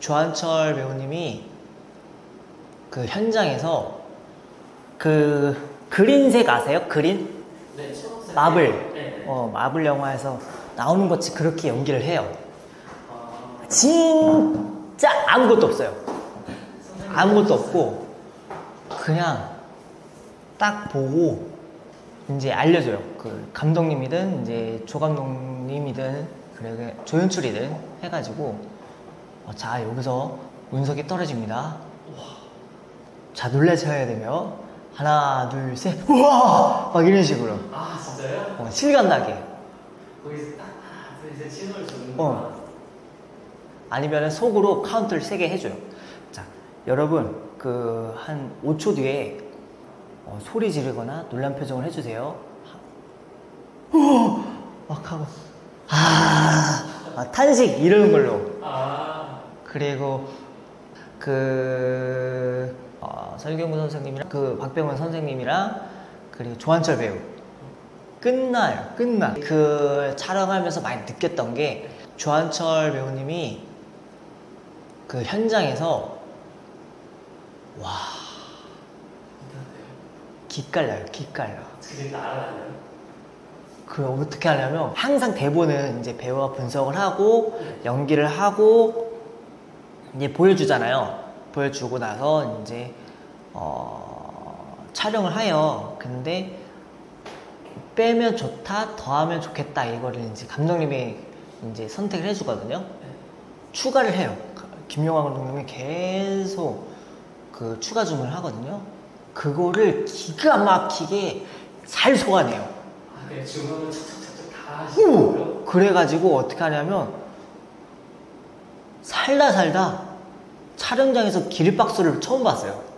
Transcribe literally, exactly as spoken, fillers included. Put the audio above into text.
조한철 배우님이 그 현장에서 그 그린색 아세요? 그린? 네, 초록색. 마블. 네. 어, 마블 영화에서 나오는 것이 그렇게 연기를 해요. 아, 진짜 아무것도 없어요. 아무것도 없고 그냥 딱 보고 이제 알려줘요. 그 감독님이든 이제 조 감독님이든 그래 조연출이든 해가지고 어, 자 여기서 운석이 떨어집니다. 자 놀라셔야 되며 하나 둘 셋 우와 막 이런 식으로. 아 진짜요? 어, 실감나게. 거기서 딱 하나 둘 셋 신호를 주는 어. 거. 아니면 속으로 카운트를 세게 해줘요. 자 여러분 그 한 오 초 뒤에 어, 소리 지르거나 놀란 표정을 해주세요. 우와 막 하고 아, 아 탄식 이러는 걸로. 아. 그리고 그 어, 설경구 선생님이랑 그 박병원 선생님이랑 그리고 조한철 배우 끝나요. 끝나. 그 촬영하면서 많이 느꼈던 게 조한철 배우님이 그 현장에서 와 기깔나요. 기깔나. 그게 날아다녀요? 그 어떻게 하냐면 항상 대본은 이제 배우가 분석을 하고 연기를 하고 이제 보여주잖아요. 보여주고 나서 이제 어, 촬영을 해요. 근데 빼면 좋다, 더하면 좋겠다 이거를 이제 감독님이 이제 선택을 해주거든요. 네. 추가를 해요. 김용환 감독님이 계속 그 추가 주문을 하거든요. 그거를 기가 막히게 잘 소화해요. 아, 그냥 주문을 착착착착 다 하시는 거예요? 그래가지고 어떻게 하냐면 살다 살다 촬영장에서 기립박수를 처음 봤어요.